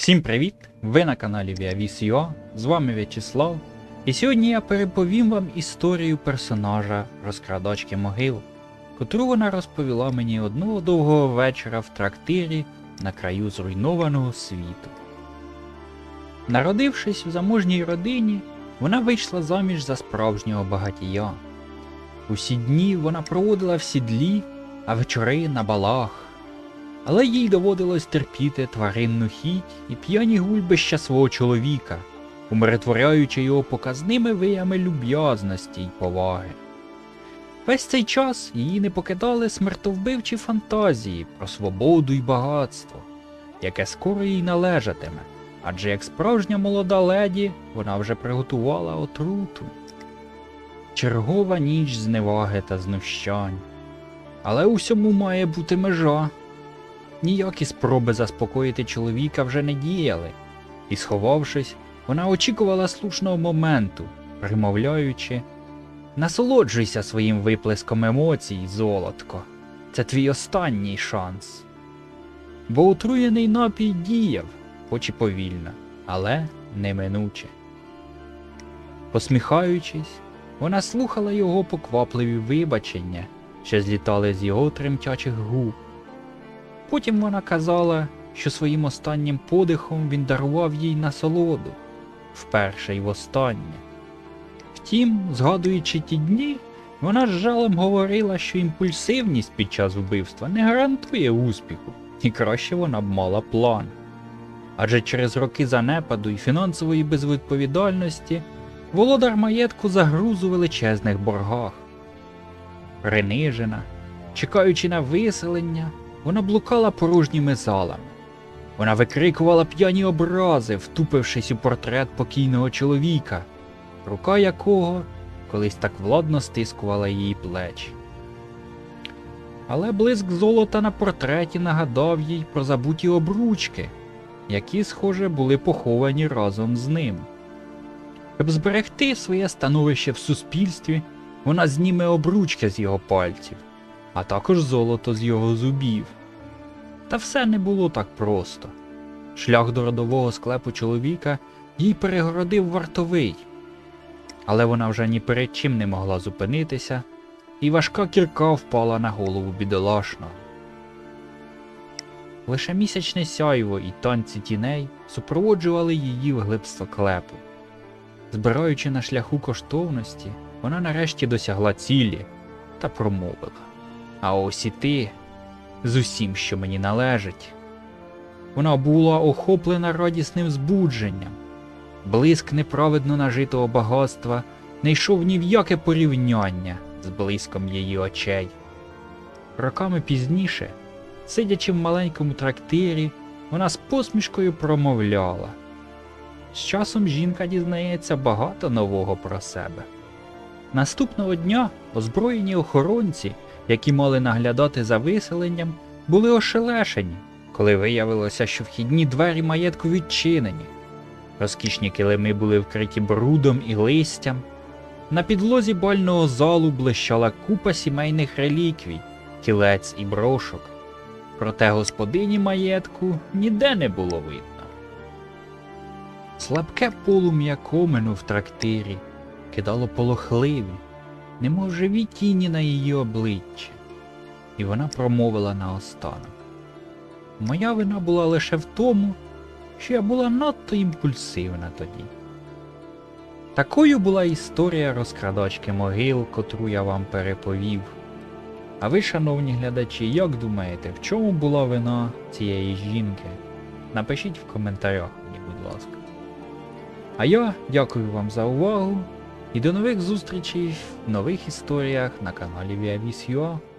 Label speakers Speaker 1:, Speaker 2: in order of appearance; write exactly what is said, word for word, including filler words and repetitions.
Speaker 1: Всім привіт! Ви на каналі ViaVis.ua, з вами В'ячеслав, і сьогодні я переповім вам історію персонажа Розкрадачки могил, котру вона розповіла мені одного довгого вечора в трактирі на краю зруйнованого світу. Народившись в заможній родині, вона вийшла заміж за справжнього багатія. Усі дні вона проводила в сідлі, а вечори на балах. Але їй доводилось терпіти тваринну хіть і п'яні гульбища свого чоловіка, умиротворяючи його показними виями люб'язності й поваги. Весь цей час її не покидали смертовбивчі фантазії про свободу й багатство, яке скоро їй належатиме, адже як справжня молода леді вона вже приготувала отруту. Чергова ніч зневаги та знущань. Але усьому має бути межа. Ніякі спроби заспокоїти чоловіка вже не діяли, і, сховавшись, вона очікувала слушного моменту, примовляючи: «Насолоджуйся своїм виплеском емоцій, золотко, це твій останній шанс». Бо отруєний напій діяв, хоч і повільно, але неминуче. Посміхаючись, вона слухала його поквапливі вибачення, що злітали з його тремтячих губ. Потім вона казала, що своїм останнім подихом він дарував їй насолоду, вперше й востаннє. Втім, згадуючи ті дні, вона з жалем говорила, що імпульсивність під час вбивства не гарантує успіху, і краще вона б мала план. Адже через роки занепаду і фінансової безвідповідальності володар маєтку загруз у величезних боргах. Принижена, чекаючи на виселення, вона блукала порожніми залами. Вона викрикувала п'яні образи, втупившись у портрет покійного чоловіка, рука якого колись так владно стискувала її плечі. Але блиск золота на портреті нагадав їй про забуті обручки, які, схоже, були поховані разом з ним. Щоб зберегти своє становище в суспільстві, вона зніме обручки з його пальців, а також золото з його зубів. Та все не було так просто. Шлях до родового склепу чоловіка їй перегородив вартовий. Але вона вже ні перед чим не могла зупинитися, і важка кірка впала на голову бідолашного. Лише місячне сяйво і танці тіней супроводжували її вглиб склепу. Збираючи на шляху коштовності, вона нарешті досягла цілі та промовила: «А ось і ти, з усім, що мені належить». Вона була охоплена радісним збудженням. Блиск неправедно нажитого багатства не йшов ні в яке порівняння з блиском її очей. Роками пізніше, сидячи в маленькому трактирі, вона з посмішкою промовляла: «З часом жінка дізнається багато нового про себе». Наступного дня озброєні охоронці, які мали наглядати за виселенням, були ошелешені, коли виявилося, що вхідні двері маєтку відчинені. Розкішні килими були вкриті брудом і листям. На підлозі бального залу блищала купа сімейних реліквій, кілець і брошок. Проте господині маєтку ніде не було видно. Слабке полум'я комену в трактирі кидало полохливі, немов живі тіні на її обличчі, і вона промовила наостанок: «Моя вина була лише в тому, що я була надто імпульсивна тоді». Такою була історія розкрадачки могил, котру я вам переповів. А ви, шановні глядачі, як думаєте, в чому була вина цієї жінки? Напишіть в коментарях мені, будь ласка. А я дякую вам за увагу і до нових зустрічей в нових історіях на каналі ViaVis.ua.